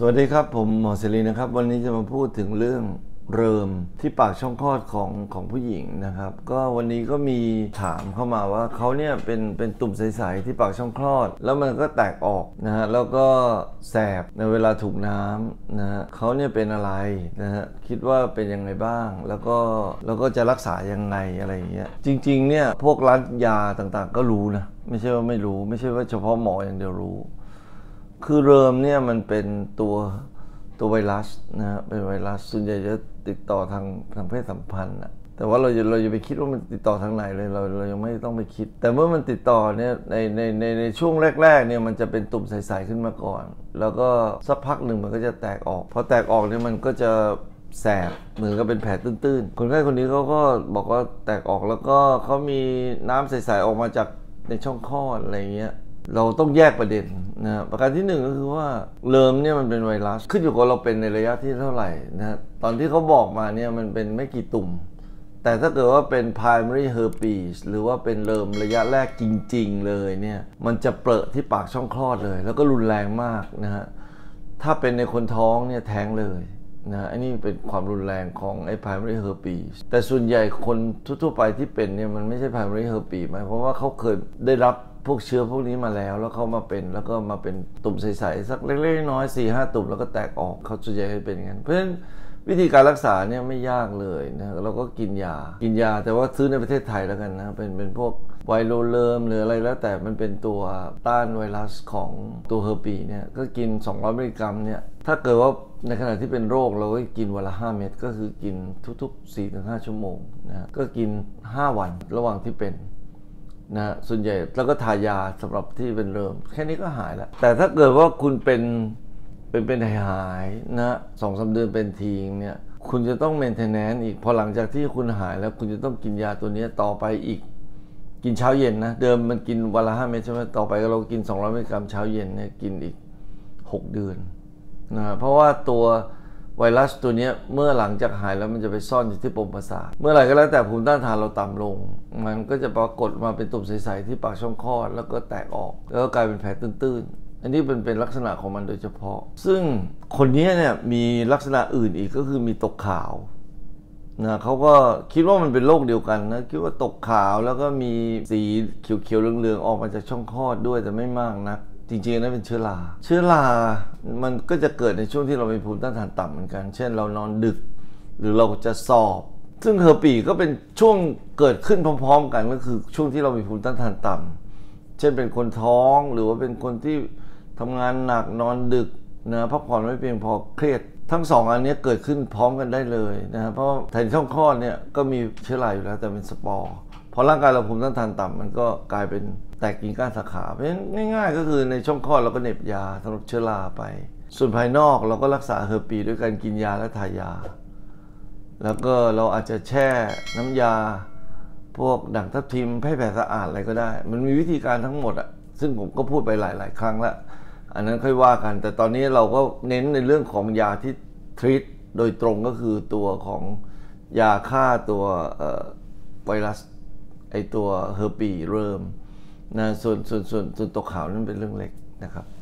สวัสดีครับผมหมอเสรีนะครับวันนี้จะมาพูดถึงเรื่องเริมที่ปากช่องคลอดของผู้หญิงนะครับก็วันนี้ก็มีถามเข้ามาว่าเขาเนี่ยเป็นตุ่มใสๆที่ปากช่องคลอดแล้วมันก็แตกออกนะฮะแล้วก็แสบในเวลาถูกน้ำนะฮะเขาเนี่ยเป็นอะไรนะฮะคิดว่าเป็นยังไงบ้างแล้วก็จะรักษายังไงอะไรอย่างเงี้ยจริงๆเนี่ยพวกร้านยาต่างๆก็รู้นะไม่ใช่ว่าไม่รู้ไม่ใช่ว่าเฉพาะหมออย่างเดียวรู้คือเริมเนี่ยมันเป็นตัวไวรัสนะฮะเป็นไวรัสส่วนใหญ่จะติดต่อทางเพศสัมพันธ์นะแต่ว่าเราจะไปคิดว่ามันติดต่อทางไหนเลยเรายังไม่ต้องไปคิดแต่เมื่อมันติดต่อเนี่ยในช่วงแรกๆเนี่ยมันจะเป็นตุ่มใสๆขึ้นมาก่อนแล้วก็สักพักหนึ่งมันก็จะแตกออกพอแตกออกเนี่ยมันก็จะแสบเหมือนกับเป็นแผลตื้นๆคนไข้คนนี้เขาก็บอกว่าแตกออกแล้วก็เขามีน้ำใสๆออกมาจากในช่องคลอดอะไรเงี้ยเราต้องแยกประเด็นนะประการที่หนึ่งก็คือว่าเริมเนี่ยมันเป็นไวรัสขึ้นอยู่กับเราเป็นในระยะที่เท่าไหร่นะตอนที่เขาบอกมาเนี่ยมันเป็นไม่กี่ตุ่มแต่ถ้าเกิดว่าเป็น primary herpes หรือว่าเป็นเริมระยะแรกจริงๆเลยเนี่ยมันจะเปรอะที่ปากช่องคลอดเลยแล้วก็รุนแรงมากนะฮะถ้าเป็นในคนท้องเนี่ยแท้งเลยนะอันนี้เป็นความรุนแรงของไอ้ primary herpes แต่ส่วนใหญ่คนทั่วๆไปที่เป็นเนี่ยมันไม่ใช่ primary herpes หมายความว่าเขาเคยได้รับพวกเชื้อพวกนี้มาแล้วเขามาเป็นแล้วก็มาเป็นตุ่มใสๆสักเล็กๆน้อยๆ 4-5 ตุ่มแล้วก็แตกออกเขาส่วนใหญ่เป็นอย่างนั้นเพราะฉะนั้นวิธีการรักษาเนี่ยไม่ยากเลยนะเราก็กินยาแต่ว่าซื้อในประเทศไทยแล้วกันนะเป็นพวกไวโรเริมหรืออะไรแล้วแต่มันเป็นตัวต้านไวรัสของตัวเฮอร์ปีเนี่ยก็กิน200 มิลลิกรัมเนี่ยถ้าเกิดว่าในขณะที่เป็นโรคเราก็กินวันละ5 เม็ดก็คือกินทุกๆ 4-5 ชั่วโมงนะก็กิน5 วันระหว่างที่เป็นนะส่วนใหญ่แล้วก็ทายาสำหรับที่เป็นเริมแค่นี้ก็หายแล้วแต่ถ้าเกิดว่าคุณเป็นหายนะ2-3 เดือนเป็นทีเนี่ยคุณจะต้องเมนเทนแนนซ์อีกพอหลังจากที่คุณหายแล้วคุณจะต้องกินยาตัวนี้ต่อไปอีกกินเช้าเย็นนะเดิมมันกินวันละ5 เม็ดใช่ไหมต่อไปเรากิน200 มิลลิกรัมเช้าเย็นเนี่ยกินอีก6 เดือนนะเพราะว่าตัวไวรัสตัวนี้เมื่อหลังจากหายแล้วมันจะไปซ่อนอยู่ที่ปมประสาทเมื่อไหร่ก็แล้วแต่ภูมิต้านทานเราต่ำลงมันก็จะปรากฏมาเป็นตุ่มใสๆที่ปากช่องคลอดแล้วก็แตกออกแล้วก็กลายเป็นแผลตื้นๆอันนี้เป็นลักษณะของมันโดยเฉพาะซึ่งคนนี้เนี่ยมีลักษณะอื่นอีกก็คือมีตกขาวนะเขาก็คิดว่ามันเป็นโรคเดียวกันนะคิดว่าตกขาวแล้วก็มีสีเขียวๆเหลืองๆออกมาจากช่องคลอดด้วยแต่ไม่มากนักจริงๆนั่นเป็นเชื้อรามันก็จะเกิดในช่วงที่เรามีภูมิต้านทานต่ำเหมือนกันเช่นเรานอนดึกหรือเราจะสอบซึ่งเฮอร์ปีก็เป็นช่วงเกิดขึ้นพร้อมๆกันก็คือช่วงที่เรามีภูมิต้านทานต่ำเช่นเป็นคนท้องหรือว่าเป็นคนที่ทำงานหนักนอนดึกนะพักผ่อนไม่เพียงพอเครียดทั้ง2 อันนี้เกิดขึ้นพร้อมกันได้เลยนะเพราะแทนช่องคลอดเนี่ยก็มีเชื้อราอยู่แล้วแต่เป็นสปอร์พอร่างกายเราภูมิต้านทานต่ำมันก็กลายเป็นแตกกิ่งก้านสาขาเพราะฉะนั้นง่ายๆก็คือในช่องคลอดเราก็เหน็บยาสำหรับเชื้อราไปส่วนภายนอกเราก็รักษาเฮอร์ปีด้วยการกินยาและทายาแล้วก็เราอาจจะแช่น้ำยาพวกด่างทับทิมให้แผลสะอาดอะไรก็ได้มันมีวิธีการทั้งหมดอ่ะซึ่งผมก็พูดไปหลายๆครั้งแล้วอันนั้นค่อยว่ากันแต่ตอนนี้เราก็เน้นในเรื่องของยาที่ทรีตโดยตรงก็คือตัวของยาฆ่าตัวไวรัสไอตัวเฮอร์ปีเริมนะส่วนตัวขาวนั้นเป็นเรื่องเล็กนะครับ